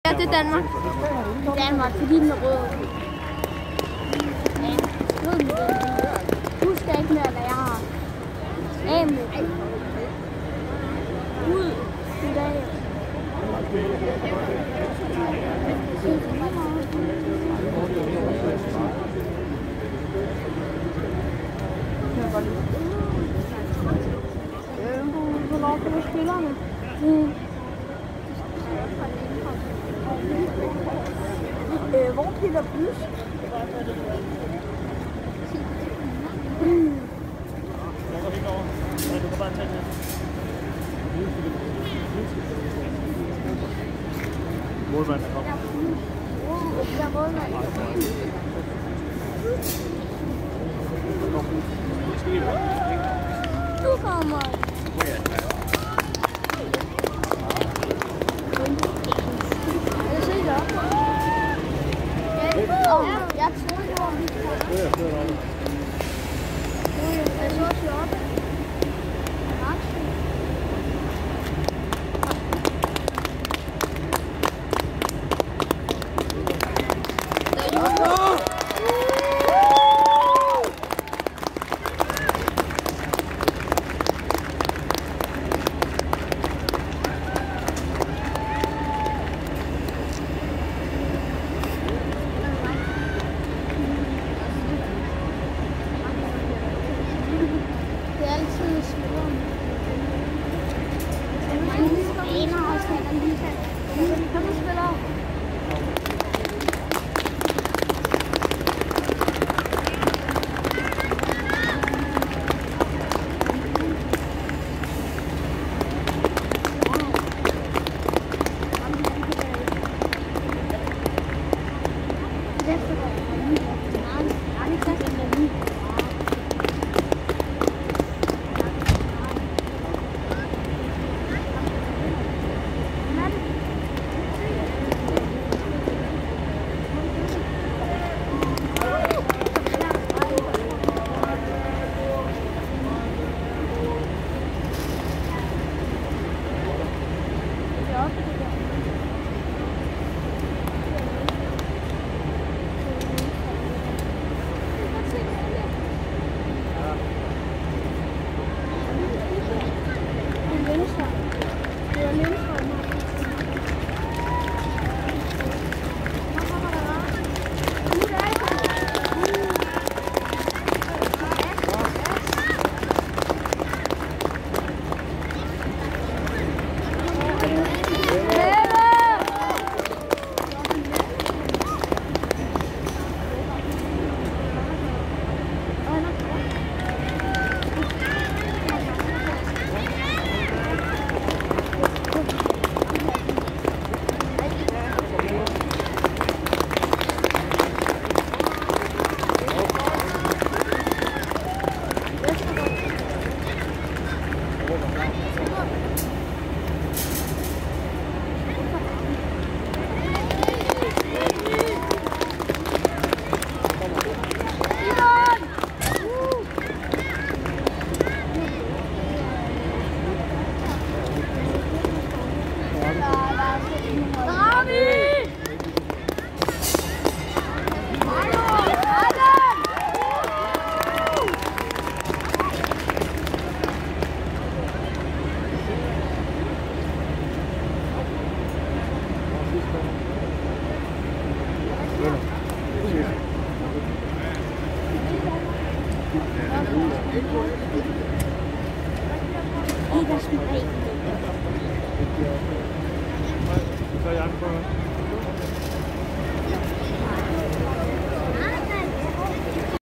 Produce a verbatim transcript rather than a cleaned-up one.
Ja, det er Danmark. Danmark, fordi den er rød. Ja, rød med den. Husk ikke mere, hvad jeg har. Af med. Ud i dag. Hvornår kommer spillerne? Mm. Øh, hvor Peter Bys? Mm. Målmand er kommet. Jeg er målmand. Du kommer. Jeg ser det op. Jeg tror, det var mit. Jeg så også op. Så er jeg på.